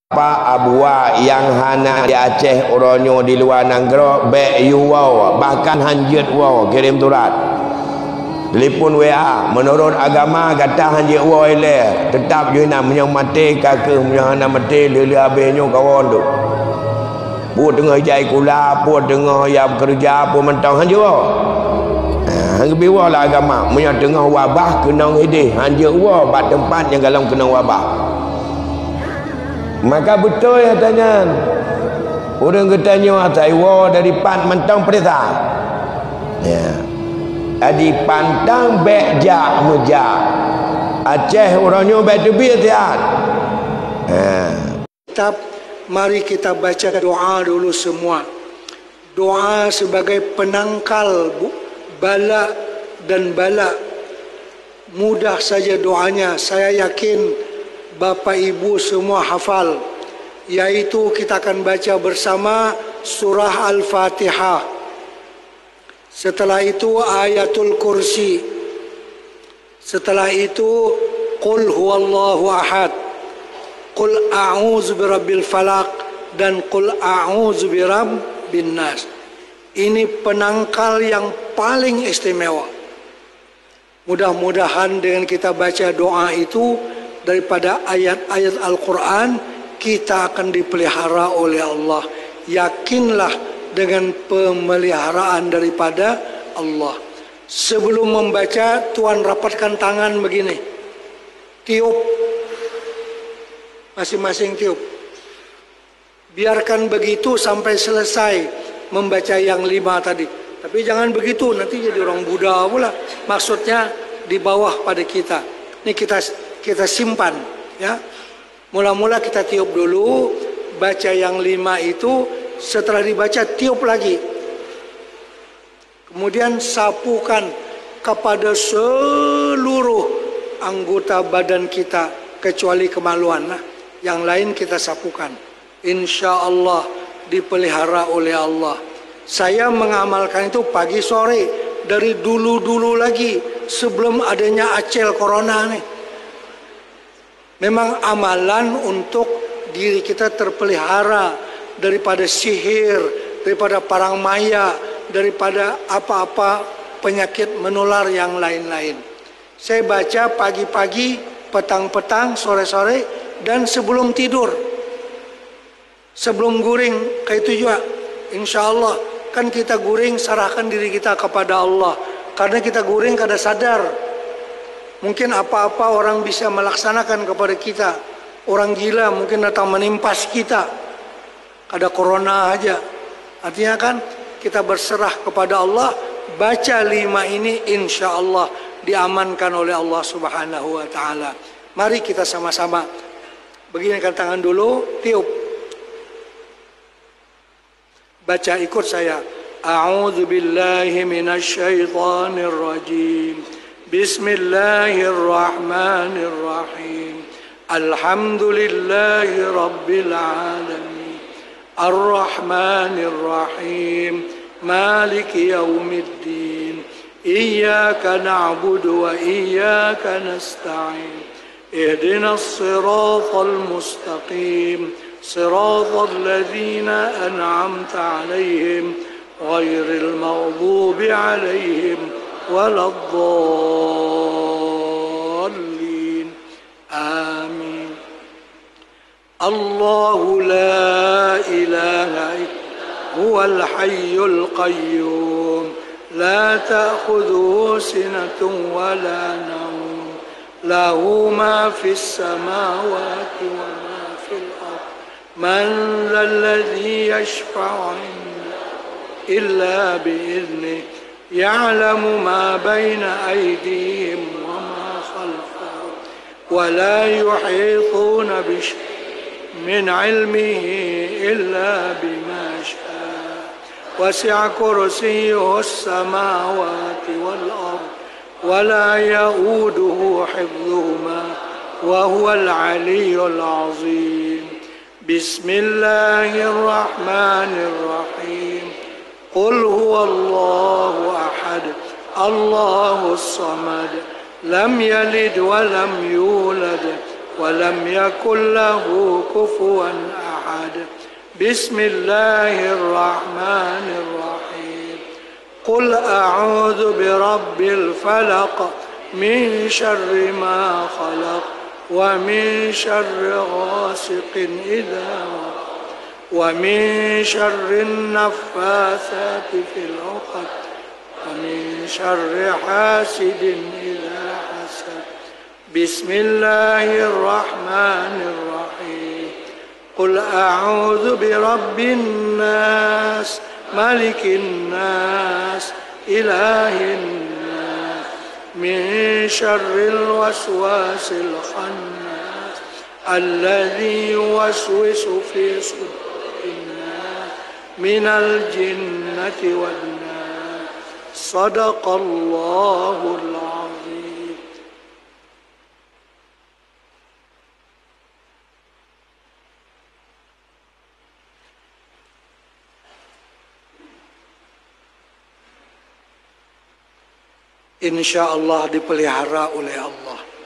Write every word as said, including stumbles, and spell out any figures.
Pak abua yang hana di Aceh oronyo di luar negara baik you wow bahkan hanjut wow kirim surat telefon W A menurut agama kata hanjut wow ile tetap you nak menyang mati kakek menyang hana mati lele abenya kawan tu buat dengar jai kula buat dengar yang bekerja pun mentang hanjut wow hang biwa lah agama menyang tengah wabah kena hidih hanjut wow bat tempat yang galang kena wabah. Maka betul ya tanya orang ketanya Taiwan dari pan mentang perintah ya adi pantang bejak mujak Aceh orangnya baik tebi tiat ha. Tetap mari kita baca doa dulu semua. Doa sebagai penangkal bala dan bala. Mudah saja doanya, saya yakin Bapak Ibu semua hafal, yaitu kita akan baca bersama surah Al-Fatihah. Setelah itu ayatul kursi. Setelah itu Qul huwallahu ahad, Qul a'udzu birabbil falaq, dan Qul a'udzu birabbin nas. Ini penangkal yang paling istimewa. Mudah-mudahan dengan kita baca doa itu daripada ayat-ayat Al-Quran kita akan dipelihara oleh Allah. Yakinlah dengan pemeliharaan daripada Allah. Sebelum membaca, tuan rapatkan tangan begini, tiup, masing-masing tiup. Biarkan begitu sampai selesai membaca yang lima tadi. Tapi jangan begitu, nanti jadi orang Buddha pula. Maksudnya di bawah pada kita. Ini kita kita simpan ya. Mula-mula kita tiup dulu, baca yang lima itu, setelah dibaca tiup lagi. Kemudian sapukan kepada seluruh anggota badan kita kecuali kemaluan. Nah, yang lain kita sapukan. Insya Allah dipelihara oleh Allah. Saya mengamalkan itu pagi sore dari dulu-dulu lagi sebelum adanya acel corona nih. Memang amalan untuk diri kita terpelihara daripada sihir, daripada parang maya, daripada apa-apa penyakit menular yang lain-lain. Saya baca pagi-pagi, petang-petang, sore-sore, dan sebelum tidur. Sebelum guring, kayak itu juga. Insya Allah, kan kita guring, serahkan diri kita kepada Allah. Karena kita guring kada sadar. Mungkin apa-apa orang bisa melaksanakan kepada kita. Orang gila mungkin datang menimpas kita. Ada corona aja. Artinya kan kita berserah kepada Allah. Baca lima ini insya Allah diamankan oleh Allah subhanahu wa ta'ala. Mari kita sama-sama. Beginikan tangan dulu. Tiup. Baca ikut saya. A'udzu billahi minasyaitonir rajim. Bismillahirrahmanirrahim. Alhamdulillahi rabbil alamin. Ar-Rahmanir-Rahim. Maliki yaumiddin. Iyyaka na'budu wa iyyaka nasta'in. Ihdinas siratal mustaqim. Siratal ladzina an'amta 'alaihim ghairil maghdubi 'alaihim waladdallin. Amin. Allahu la ilaha illa huwal hayyul qayyum la ta'khudhuhu sinatun wa la nawm lahu ma fis samawati wa ma fil ardh man dhal ladzi yashfa'u 'indahu illa bi'idhnihi يعلم ما بين أيديهم وما خلفهم ولا يحيطون بشيء من علمه إلا بما شاء وسع كرسيه السماوات والأرض ولا يؤوده حفظهما وهو العلي العظيم. بسم الله الرحمن الرحيم. Qul huwallahu ahad, Allahus samad, lam yalid wa lam yulad ولم يكن له كفوا أحد بسم الله الرحمن الرحيم قل أعوذ برب الفلق من شر ما خلق ومن شر غاسق إذا وقب ومن شر النفاثات في العقد ومن شر حاسد إذا حسد بسم الله الرحمن الرحيم قل أعوذ برب الناس ملك الناس إله الناس من شر الوسواس الخناس الذي يوسوس في صدور الناس من الجنة والناس صدق الله العظيم. Insya Allah dipelihara oleh Allah.